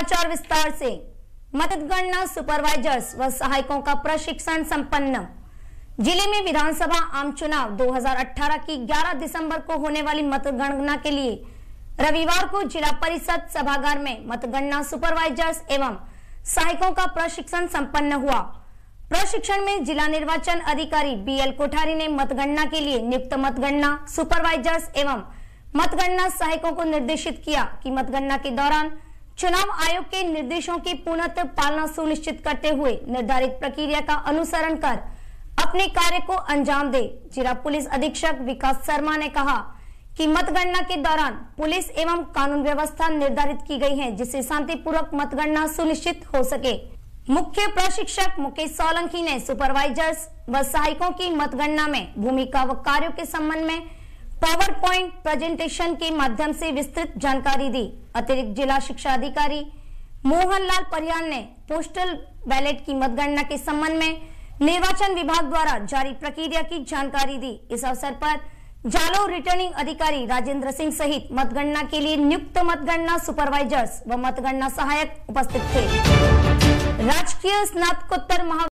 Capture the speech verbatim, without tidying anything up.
समाचार विस्तार से। मतगणना सुपरवाइजर्स व सहायकों का प्रशिक्षण संपन्न। जिले में विधानसभा आम चुनाव दो हज़ार अठारह की ग्यारह दिसंबर को होने वाली मतगणना के लिए रविवार को जिला परिषद सभागार में मतगणना सुपरवाइजर्स एवं सहायकों का प्रशिक्षण संपन्न हुआ। प्रशिक्षण में जिला निर्वाचन अधिकारी बी एल कोठारी ने मतगणना के लिए नियुक्त मतगणना सुपरवाइजर्स एवं मतगणना सहायकों को निर्देशित किया कि मतगणना के दौरान चुनाव आयोग के निर्देशों की पूर्णतः पालना सुनिश्चित करते हुए निर्धारित प्रक्रिया का अनुसरण कर अपने कार्य को अंजाम दे। जिला पुलिस अधीक्षक विकास शर्मा ने कहा कि मतगणना के दौरान पुलिस एवं कानून व्यवस्था निर्धारित की गई है, जिससे शांतिपूर्वक मतगणना सुनिश्चित हो सके। मुख्य प्रशिक्षक मुकेश सोलंकी ने सुपरवाइजर्स व सहायकों की मतगणना में भूमिका व कार्यों के संबंध में पावर पॉइंट प्रेजेंटेशन के माध्यम से विस्तृत जानकारी दी। अतिरिक्त जिला शिक्षा अधिकारी मोहन लाल परिहार ने पोस्टल बैलेट की मतगणना के संबंध में निर्वाचन विभाग द्वारा जारी प्रक्रिया की जानकारी दी। इस अवसर पर जालोर रिटर्निंग अधिकारी राजेंद्र सिंह सहित मतगणना के लिए नियुक्त मतगणना सुपरवाइजर्स व मतगणना सहायक उपस्थित थे। राजकीय स्नातकोत्तर महा